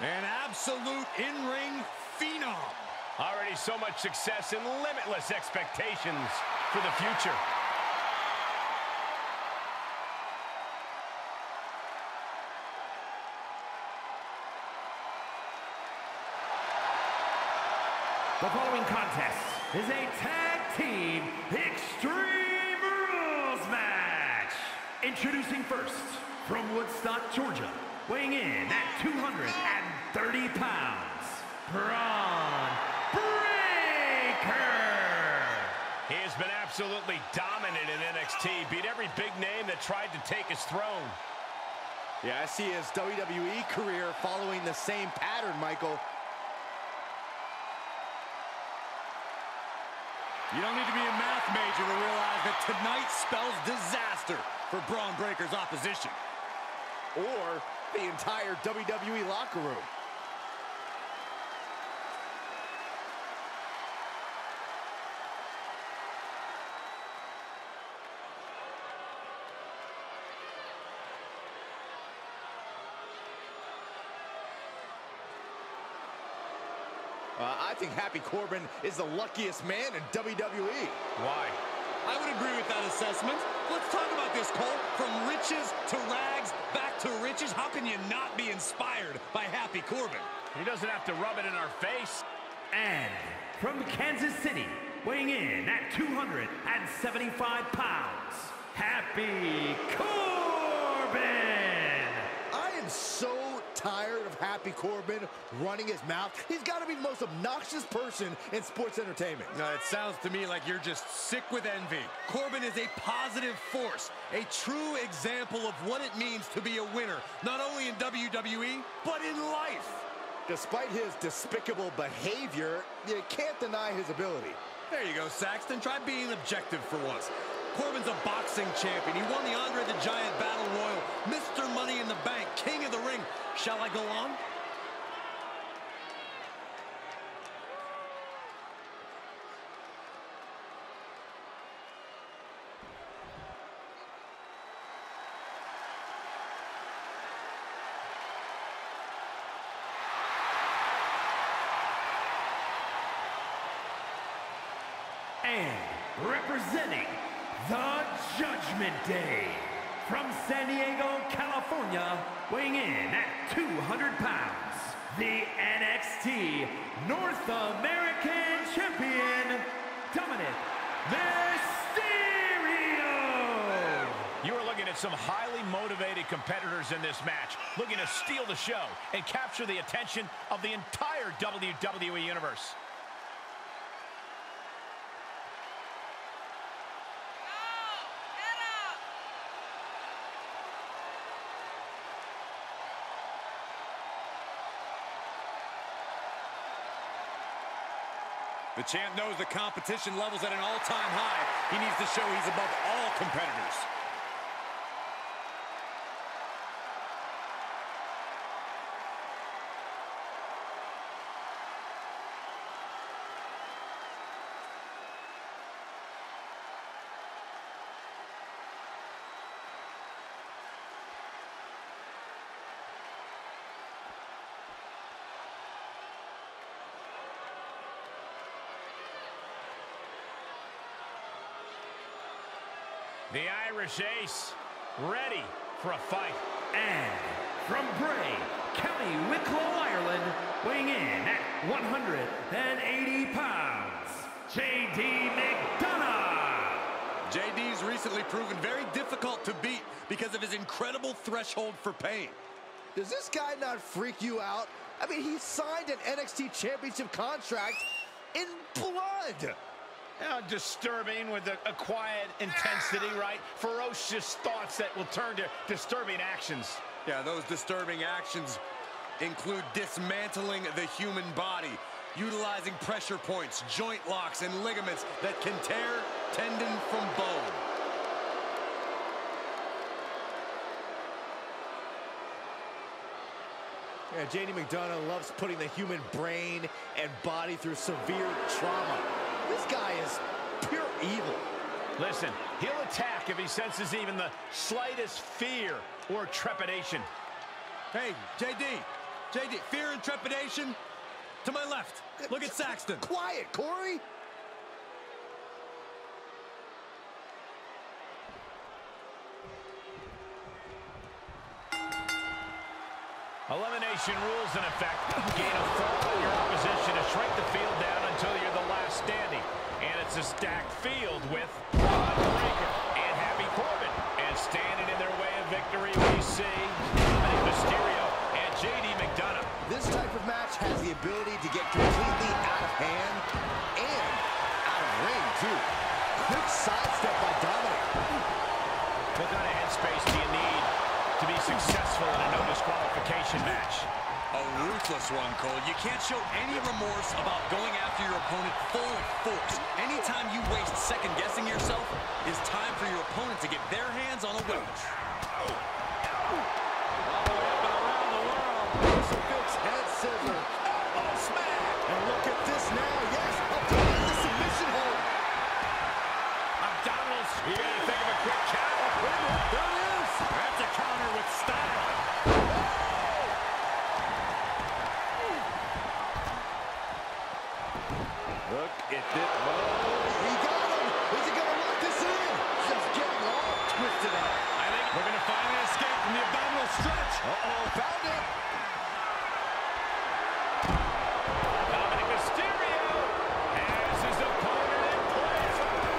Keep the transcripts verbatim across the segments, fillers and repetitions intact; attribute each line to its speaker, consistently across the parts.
Speaker 1: An absolute in-ring phenom.
Speaker 2: Already so much success and limitless expectations for the future.
Speaker 3: The following contest is a tag team Extreme Rules match. Introducing first, from Woodstock, Georgia, weighing in at two hundred thirty pounds, Bron Breakker.
Speaker 2: He has been absolutely dominant in N X T, beat every big name that tried to take his throne.
Speaker 4: Yeah, I see his W W E career following the same pattern, Michael.
Speaker 1: You don't need to be a math major to realize that tonight spells disaster for Bron Breakker's opposition.
Speaker 4: Or the entire W W E locker room. Uh, I think Happy Corbin is the luckiest man in W W E.
Speaker 2: Why?
Speaker 1: I would agree with that assessment. Let's talk about this, Cole. From riches to rags, back to riches. How can you not be inspired by Happy Corbin?
Speaker 2: He doesn't have to rub it in our face.
Speaker 3: And from Kansas City, weighing in at two hundred seventy-five pounds, Happy Corbin.
Speaker 4: I am so tired of Happy Corbin running his mouth. He's got to be the most obnoxious person in sports entertainment.
Speaker 1: No, it sounds to me like you're just sick with envy. Corbin is a positive force, a true example of what it means to be a winner, not only in W W E, but in life.
Speaker 4: Despite his despicable behavior, you can't deny his ability.
Speaker 1: There you go, Saxton. Try being objective for once. Corbin's a boxing champion. He won the Andre the Giant Battle Royal, Mister Money in the Bank, King of the Ring. Shall I go on?
Speaker 3: And representing the Judgment Day, from San Diego, California, weighing in at two hundred pounds, the N X T North American Champion, Dominik Mysterio.
Speaker 2: You are looking at some highly motivated competitors in this match, looking to steal the show and capture the attention of the entire W W E Universe.
Speaker 1: The champ knows the competition level's at an all-time high. He needs to show he's above all competitors.
Speaker 2: The Irish Ace, ready for a fight.
Speaker 3: And from Bray, County Wicklow, Ireland, weighing in at one hundred eighty pounds, J D McDonagh.
Speaker 1: J D's recently proven very difficult to beat because of his incredible threshold for pain.
Speaker 4: Does this guy not freak you out? I mean, he signed an N X T Championship contract in blood.
Speaker 2: How disturbing with a, a quiet intensity, right? Ferocious thoughts that will turn to disturbing actions.
Speaker 1: Yeah, those disturbing actions include dismantling the human body, utilizing pressure points, joint locks, and ligaments that can tear tendon from bone.
Speaker 4: Yeah, J D McDonagh loves putting the human brain and body through severe trauma. This guy is pure evil.
Speaker 2: Listen, he'll attack if he senses even the slightest fear or trepidation.
Speaker 1: Hey, J D, J D, fear and trepidation. To my left, look at Saxton.
Speaker 4: Quiet, Corey.
Speaker 2: Elimination rules in effect. Gain a fall on your opposition to shrink the field down until you're the last standing. And it's a stacked field with Bron Breakker and Happy Corbin. And standing in their way of victory, we see Dominic Mysterio and J D McDonough.
Speaker 4: This type of match has the ability to get completely out of hand and out of ring, too. Quick sidestep by Dominic.
Speaker 2: What kind of headspace do you need to be successful in a no disqualification match?
Speaker 1: A ruthless one, Cole. You can't show any remorse about going after your opponent full force. Anytime you waste second-guessing yourself, it's time for your opponent to get their hands on a weapon.
Speaker 4: Head scissor. Oh, smack. And look at this now. Yes, up to the submission hold.
Speaker 2: Abdominals. You gotta think of a quick counter.
Speaker 4: There it is.
Speaker 2: That's a counter with style.
Speaker 4: Look at this. Oh, he got him. Is he gonna lock this in? Just getting all twisted up.
Speaker 2: I think we're gonna finally escape from the abdominal stretch.
Speaker 4: Uh-oh, found it.
Speaker 2: Dominic Mysterio has his opponent in place.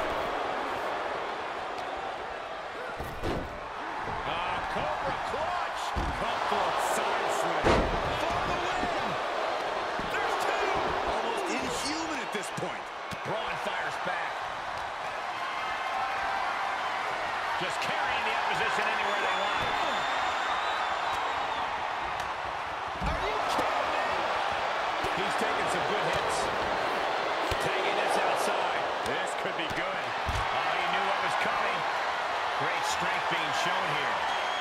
Speaker 2: Ah, Cobra Clutch.
Speaker 4: Couple side slam.
Speaker 2: For the win. There's two.
Speaker 1: Almost inhuman at this point.
Speaker 2: Braun fires back. Just carrying the opposition anywhere they want. Are you kidding me? He's taking some good hits. Taking this outside. This could be good. Oh, he knew what was coming. Great strength being shown here.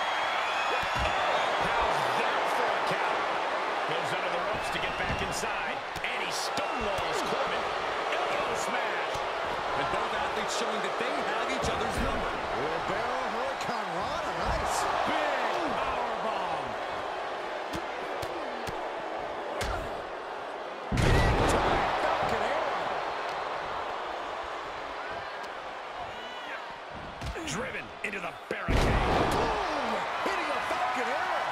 Speaker 2: How's that for a count? Goes under the ropes to get back inside. And he stonewalls Corbin. Elbow smash.
Speaker 1: And both athletes showing that they have each other's number.
Speaker 4: Wheelbarrow Hurricane Rana, nice.
Speaker 2: Big powerbomb.
Speaker 4: Falcon Arrow.
Speaker 2: Driven into the barricade.
Speaker 4: Boom! Hitting a Falcon Arrow.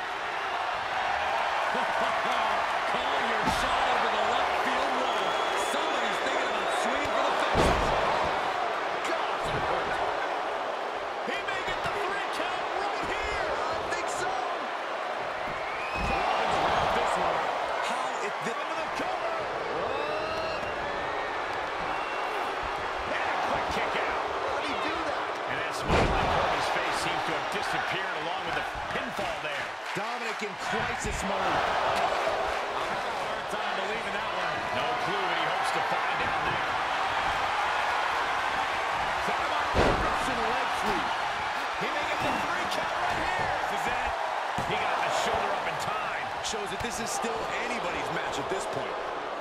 Speaker 1: Call your shot over the left field wall. Somebody's thinking about swinging for the fences.
Speaker 4: God, that hurt.
Speaker 2: He may get the three count right here.
Speaker 4: I think so.
Speaker 2: Corbin's won this one.
Speaker 1: How it did.
Speaker 2: Into the cover. And a quick kick out.
Speaker 4: How did he do that?
Speaker 2: And that smile on Corbin's face seems to have disappeared along with the pinfall there.
Speaker 4: Dominic in crisis mode.
Speaker 2: I'm having a hard time believing that one. No clue what he hopes to find down there. Talk about Russian leg sweep. He may get the three count right here. This is it. He got the shoulder up in time.
Speaker 1: Shows that this is still anybody's match at this point.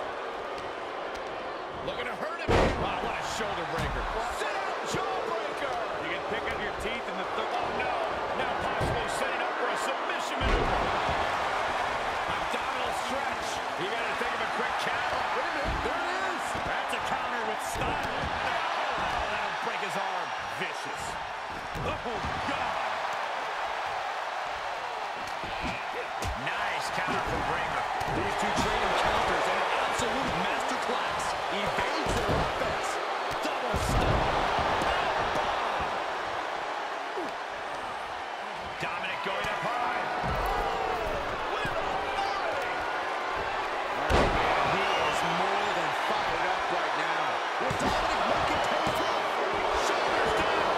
Speaker 2: Looking to hurt him. Wow, what a shoulder breaker. Sit up, jawbreaker. You can pick up your teeth in the third. Oh, no. Now possibly setting up for a submission maneuver. Abdominal stretch. You got to think of a quick count. Wait a minute. There it is. That's a counter with style. Oh, that'll break his arm. Vicious. Oh, God. Nice counter from Breakker.
Speaker 1: These two trading counters and an absolute masterclass. Evades their offense.
Speaker 2: Double stop. Dominic going up high. With authority.
Speaker 4: He is more than fired up right now. Will Dominic make it pay off?
Speaker 2: Shoulders down.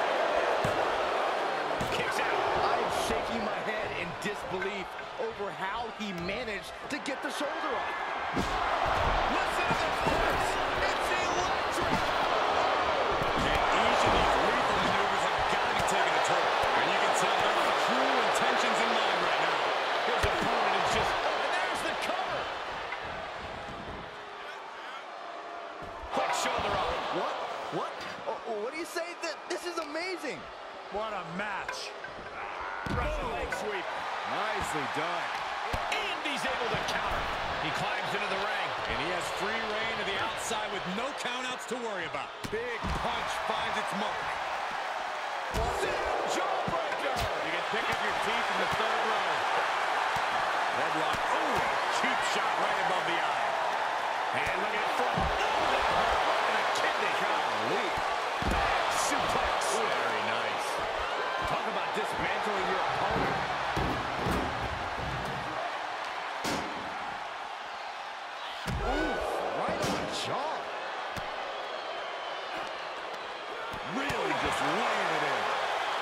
Speaker 2: Kicks out.
Speaker 4: I am shaking my head in disbelief over how he managed to get the shoulder up.
Speaker 2: Listen to the force. It's electric.
Speaker 1: And each of these lethal maneuvers have got to be taking a toll. And you can tell there are true intentions in mind right now.
Speaker 2: His opponent is just... And there's the cover. Quick shoulder up.
Speaker 4: What? What? Oh, oh, what do you say? That this is amazing.
Speaker 2: What a match. Russian leg sweep.
Speaker 4: Nicely done.
Speaker 2: In he's able to counter. He climbs into the ring.
Speaker 1: And he has free reign to the outside with no countouts to worry about. Big punch finds its mark.
Speaker 2: Jawbreaker!
Speaker 1: You can pick up your teeth in the third row. Headlock. Oh, cheap shot right above the eye.
Speaker 2: And look at it from. Oh, that hurt right in the kidney.
Speaker 1: Golly. Suplex. Very nice. Talk about dismantling your opponent. Ooh, right on the jaw. Really just laying it in.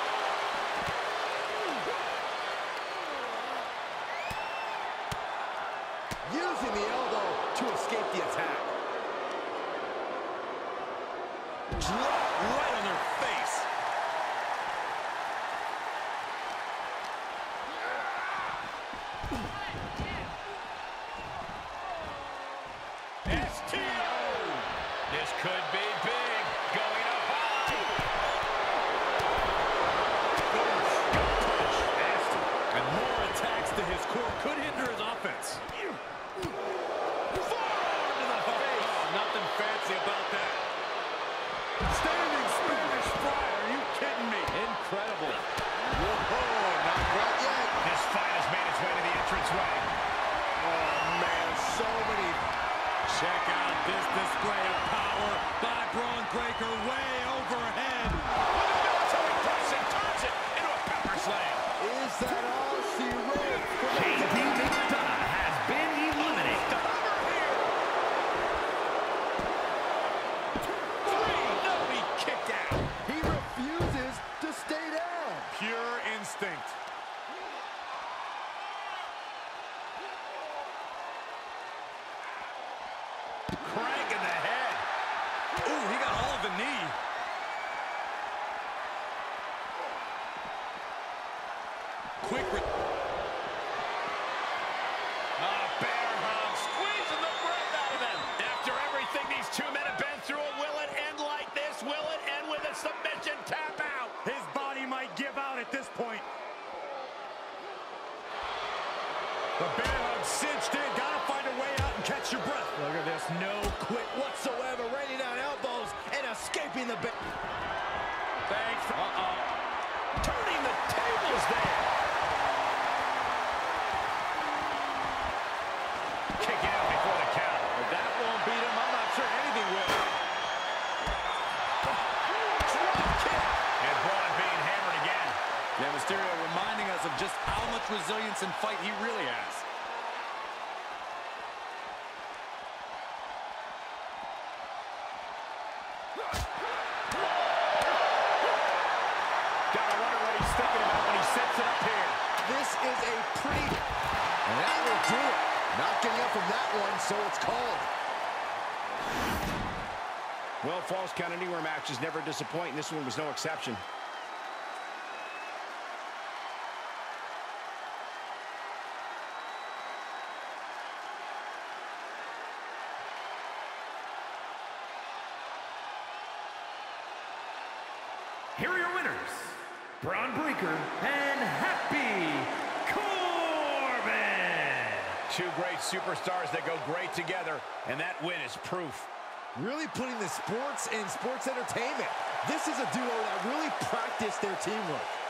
Speaker 1: Using the elbow to escape the attack. Drop right on their face.
Speaker 2: S T O! This could be big. Going up high. Gut punch. Nasty.
Speaker 1: And more attacks to his core could hinder his offense.
Speaker 2: Forearm to the face.
Speaker 1: Nothing fancy about that. Standing Spanish fly. Are you kidding me? Incredible. Whoa, not quite yet.
Speaker 2: This fight has made its way to the entranceway.
Speaker 1: Oh, man, so many. Check out this display of power by Braun Breaker way overhead.
Speaker 2: Military press and turns it into a pepper slam.
Speaker 1: Is that all she wrote?
Speaker 3: J T McDonagh has been eliminated.
Speaker 2: Cover here. Three. No, he kicked out.
Speaker 1: He refuses to stay down. Pure instinct. Crank in the head. Ooh, he got all of the knee. Quick.
Speaker 2: Ah, bear hug, squeezing the breath out of him. After everything these two men have been through, will it end like this? Will it end with a submission tap out?
Speaker 1: His body might give out at this point. The bear hug cinched in. Gotta find a way out and catch your breath. Look at this. No quit whatsoever. Raining down elbows and escaping the bear. Thanks. For uh-oh.
Speaker 2: Turning the tables there. Kicking out before the count.
Speaker 1: If that won't beat him, I'm not sure anything will.
Speaker 2: Drop kick. And Braun being hammered again.
Speaker 1: Yeah, Mysterio reminding us of just how much resilience and fight he really has.
Speaker 2: Gotta wonder what he's thinking about when he sets it up here.
Speaker 4: This is a pretty... And that will do it. Not getting up from that one, so it's called.
Speaker 5: Well, Falls Count Anywhere matches never disappoint, and this one was no exception.
Speaker 3: Here are your winners, Braun Breaker and Happy Corbin.
Speaker 2: Two great superstars that go great together, and that win is proof.
Speaker 4: Really putting the sports in sports entertainment. This is a duo that really practiced their teamwork.